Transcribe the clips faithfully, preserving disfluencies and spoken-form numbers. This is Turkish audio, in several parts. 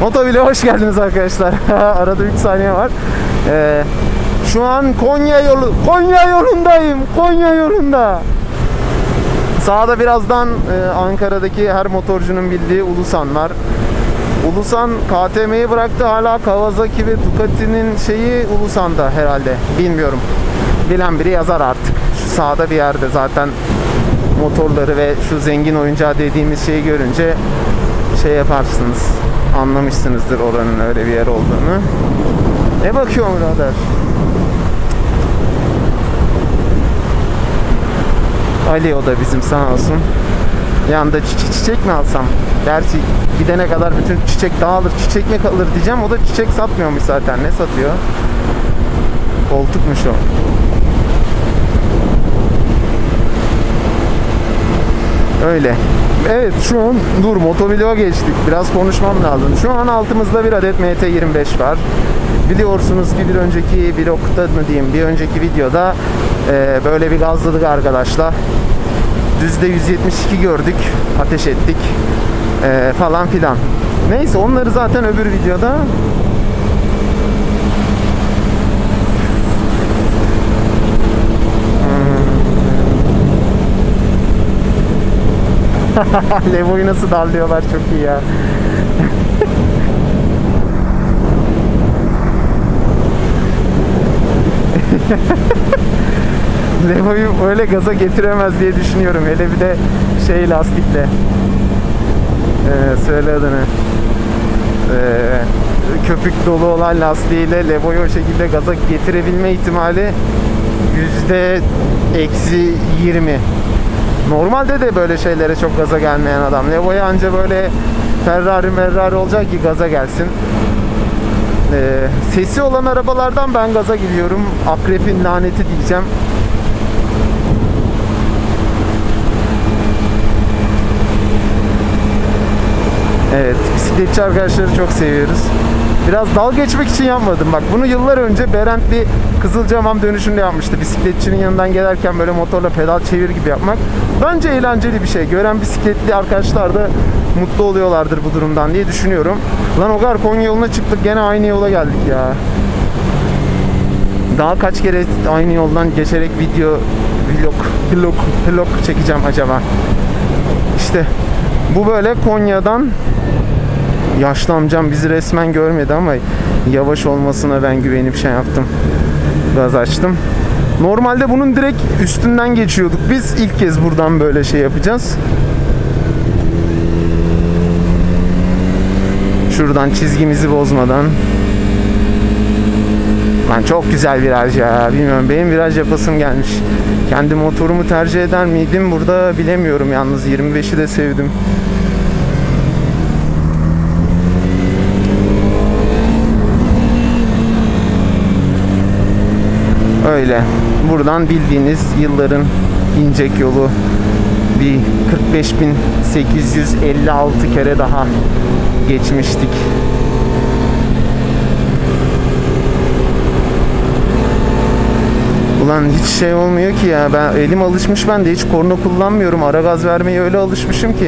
Motovlog'a hoş geldiniz arkadaşlar. Arada üç saniye var. Ee, şu an Konya yolu, Konya yolundayım. Konya yolunda. Sağda birazdan e, Ankara'daki her motorcunun bildiği Ulusan var. Ulusan K T M'yi bıraktı, hala Kawasaki ve Ducati'nin şeyi Ulusan'da herhalde. Bilmiyorum. Bilen biri yazar artık. Şu sağda bir yerde zaten motorları ve şu zengin oyuncağı dediğimiz şeyi görünce şey yaparsınız. Anlamışsınızdır oranın öyle bir yer olduğunu. Ne bakıyorsun birader? Ali o da bizim, sağ olsun. Yanında çiçek, çiçek mi alsam? Gerçi gidene kadar bütün çiçek dağılır, çiçek mi kalır diyeceğim. O da çiçek satmıyormuş zaten. Ne satıyor? Koltukmuş o. Öyle. Evet, şu an dur motovloga geçtik. Biraz konuşmam lazım. Şu an altımızda bir adet M T yirmi beş var. Biliyorsunuz ki bir önceki vlogda mı diyeyim, bir önceki videoda e, böyle bir gazladık arkadaşlar. Düzde yüz yetmiş iki gördük, ateş ettik e, falan filan. Neyse, onları zaten öbür videoda Levo'yu nasıl darlıyorlar, çok iyi ya. Levo'yu öyle gaza getiremez diye düşünüyorum. Hele bir de şey lastikle. Ee, söyle adını. Ee, köpük dolu olan lastiğiyle Levo'yu o şekilde gaza getirebilme ihtimali yüzde eksi yirmi. Normalde de böyle şeylere çok gaza gelmeyen adam. Levo'ya anca böyle Ferrari Ferrari olacak ki gaza gelsin. Ee, sesi olan arabalardan ben gaza gidiyorum. Akrepin laneti diyeceğim. Evet, bisikletçi arkadaşları çok seviyoruz. Biraz dalga geçmek için yapmadım. Bak, bunu yıllar önce Berent bir Kızılcahamam dönüşünde yapmıştı. Bisikletçinin yanından gelerken böyle motorla pedal çevir gibi yapmak. Bence eğlenceli bir şey. Gören bisikletli arkadaşlar da mutlu oluyorlardır bu durumdan diye düşünüyorum. Lan o kadar Konya yoluna çıktık, gene aynı yola geldik ya. Daha kaç kere aynı yoldan geçerek video, vlog, vlog, vlog çekeceğim acaba? İşte bu böyle Konya'dan. Yaşlı amcam bizi resmen görmedi ama yavaş olmasına ben güvenip şey yaptım. Gaz açtım. Normalde bunun direkt üstünden geçiyorduk. Biz ilk kez buradan böyle şey yapacağız. Şuradan çizgimizi bozmadan. Lan çok güzel viraj ya. Bilmiyorum, benim viraj yapasım gelmiş. Kendi motorumu tercih eder miydim burada bilemiyorum. Yalnız yirmi beşi de sevdim. Öyle. Buradan bildiğiniz yılların incek yolu bir kırk beş bin sekiz yüz elli altı kere daha geçmiştik. Ulan hiç şey olmuyor ki ya. Ben elim alışmış, ben de hiç korna kullanmıyorum. Ara gaz vermeye öyle alışmışım ki.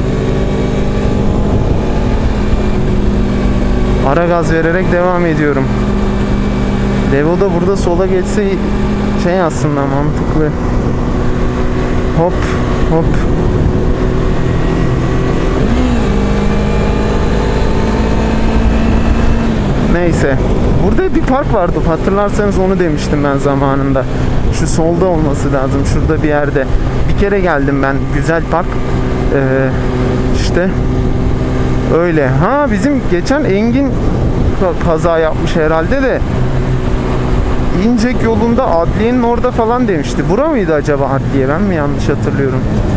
Ara gaz vererek devam ediyorum. Levo da burada sola geçse şey aslında mantıklı. Hop hop. Neyse. Burada bir park vardı. Hatırlarsanız onu demiştim ben zamanında. Şu solda olması lazım. Şurada bir yerde. Bir kere geldim ben. Güzel park. Ee, işte. Öyle. Ha, bizim geçen Engin kaza yapmış herhalde de. İncek yolunda adliyenin orada falan demişti. Bura mıydı acaba adliye? Ben mi yanlış hatırlıyorum?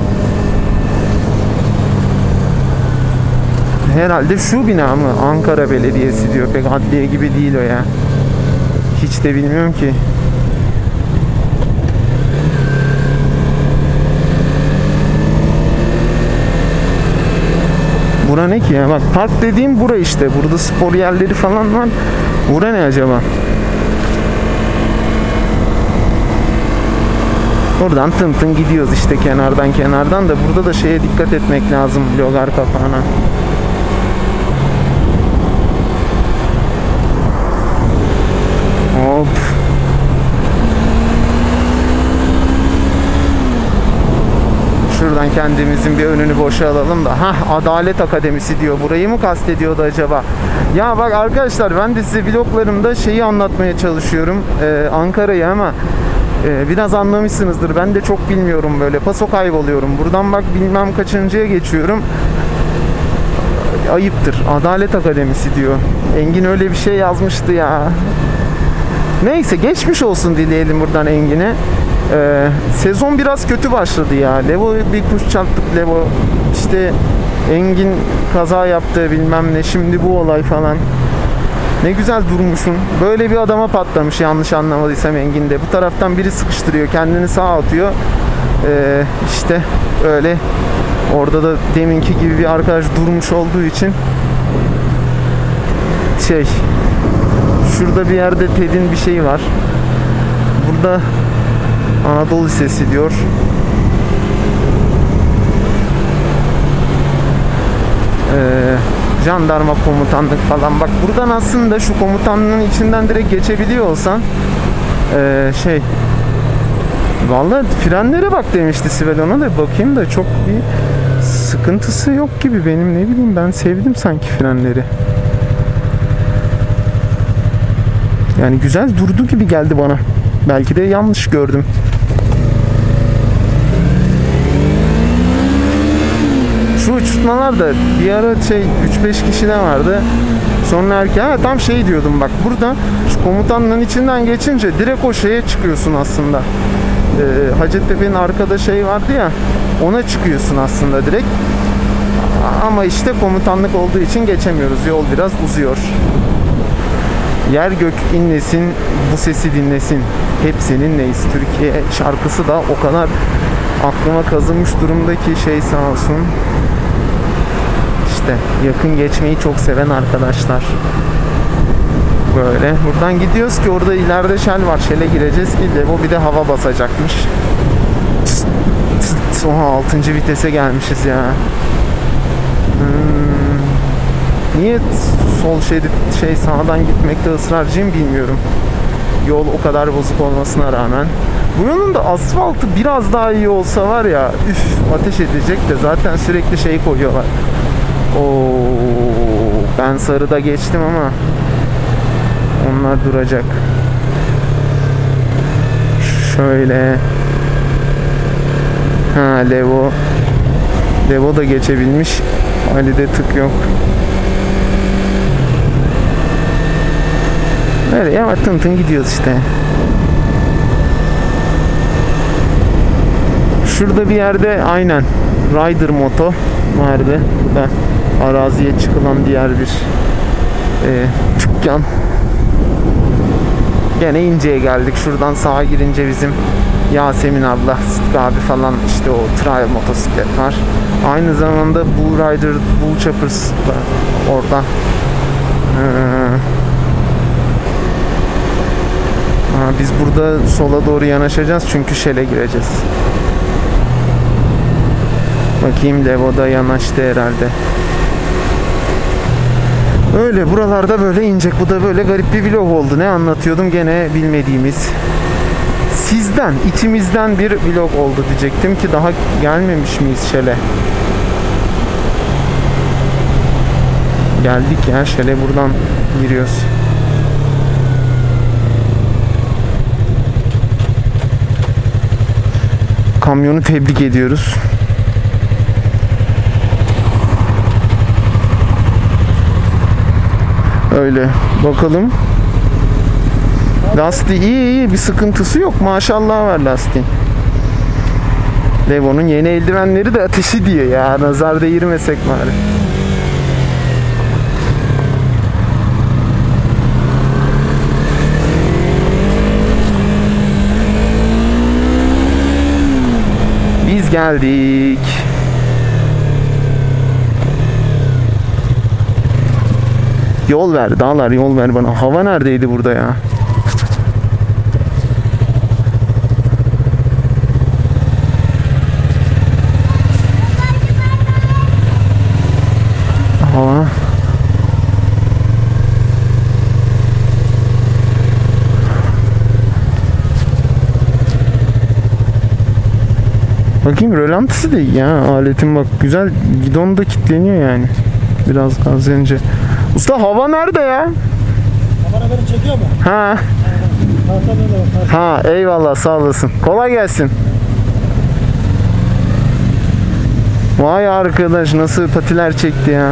Herhalde şu bina mı? Ankara Belediyesi diyor. Pek adliye gibi değil o ya. Hiç de bilmiyorum ki. Bura ne ki ya? Bak, park dediğim bura işte. Burada spor yerleri falan var. Bura ne acaba? Oradan tın tın gidiyoruz işte kenardan kenardan da. Burada da şeye dikkat etmek lazım, logar kapağına. Şuradan kendimizin bir önünü boşa alalım da. Hah, Adalet Akademisi diyor. Burayı mı kastediyordu acaba? Ya bak arkadaşlar, ben de size vloglarımda şeyi anlatmaya çalışıyorum. Ee, Ankara'yı ama e, biraz anlamışsınızdır. Ben de çok bilmiyorum böyle. Paso kayboluyorum. Buradan bak bilmem kaçıncıya geçiyorum. Ayıptır. Adalet Akademisi diyor. Engin öyle bir şey yazmıştı ya. Neyse, geçmiş olsun dileyelim buradan Engin'e. Ee, sezon biraz kötü başladı ya. Levo bir kuş çarptık Levo. İşte Engin kaza yaptı bilmem ne. Şimdi bu olay falan. Ne güzel durmuşsun. Böyle bir adama patlamış yanlış anlamadıysam Engin de. Bu taraftan biri sıkıştırıyor. Kendini sağa atıyor. Ee, işte öyle. Orada da deminki gibi bir arkadaş durmuş olduğu için şey, şurada bir yerde Ted'in bir şeyi var. Burada Anadolu Lisesi diyor. Ee, jandarma komutanlık falan. Bak buradan aslında şu komutanlığın içinden direkt geçebiliyor olsan ee, şey, vallahi frenlere bak demişti Sibel, ona da bakayım da çok bir sıkıntısı yok gibi, benim ne bileyim, ben sevdim sanki frenleri. Yani güzel durdu gibi geldi bana. Belki de yanlış gördüm. Şu uçurtmalar da bir ara şey üç beş kişi de vardı. Sonra erken ha, tam şey diyordum bak, burada şu komutanlığın içinden geçince direkt o şeye çıkıyorsun aslında. Ee, Hacettepe'nin arkada şey vardı ya, ona çıkıyorsun aslında direkt. Ama işte komutanlık olduğu için geçemiyoruz. Yol biraz uzuyor. Yer gök inlesin, bu sesi dinlesin. Hep seninleyiz. Türkiye şarkısı da o kadar aklıma kazınmış durumdaki şey, sağ olsun. İşte yakın geçmeyi çok seven arkadaşlar. Böyle. Buradan gidiyoruz ki orada ileride Shell var. Shell'e gireceğiz ki Levo bir de hava basacakmış. Oha, altıncı vitese gelmişiz ya. Hmm. Niye sol şerit şey sağdan gitmekte ısrarcıyım bilmiyorum. Yol o kadar bozuk olmasına rağmen. Bu yolun da asfaltı biraz daha iyi olsa var ya, üf, ateş edecek de zaten sürekli şey koyuyorlar. Oo, ben sarıda geçtim ama onlar duracak. Şöyle. Ha, Levo. Levo da geçebilmiş. Ali'de tık yok. Öyle ya, tın tın gidiyoruz işte. Şurada bir yerde aynen Rider Moto vardı. Bu da araziye çıkılan diğer bir e, dükkan. Gene İnce'ye geldik. Şuradan sağa girince bizim Yasemin abla, Sıtkı abi falan, işte o trial motosiklet var. Aynı zamanda Bull Rider, Bull Choppers da orada. Ee, ha, biz burada sola doğru yanaşacağız çünkü Shell'e gireceğiz. Bakayım, Levo'da yanaştı herhalde. Öyle buralarda böyle inecek. Bu da böyle garip bir vlog oldu. Ne anlatıyordum gene bilmediğimiz. Sizden, içimizden bir vlog oldu diyecektim ki daha gelmemiş miyiz Shell'e? Geldik ya Shell'e, buradan giriyoruz. Kamyonu tebrik ediyoruz. Öyle bakalım. Lastiği iyi iyi, bir sıkıntısı yok. Maşallah var lastiğin. Levo'nun yeni eldivenleri de ateşi diye ya. Nazar değirmesek bari. Biz geldik. Yol ver dağlar, yol ver bana. Hava neredeydi burada ya? Hava. Bakayım rölantısı da iyi ya aletin, bak güzel, gidon da kilitleniyor yani. Biraz gaz verince. Usta hava nerede ya? Kamera beni çekiyor mu? Ha. Ha eyvallah, sağ olasın. Kolay gelsin. Vay arkadaş, nasıl patiler çekti ya.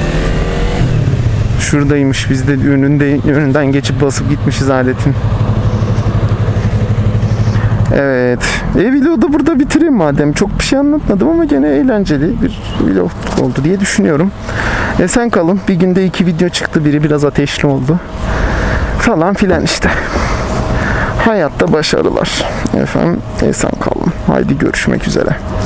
Şuradaymış, biz de önünde, önünden geçip basıp gitmişiz aletin. Evet. E vlogu da burada bitireyim madem. Çok bir şey anlatmadım ama gene eğlenceli bir vlog oldu diye düşünüyorum. Esen kalın. Bir günde iki video çıktı. Biri biraz ateşli oldu. Falan filan işte. Hayatta başarılar. Efendim esen kalın. Haydi görüşmek üzere.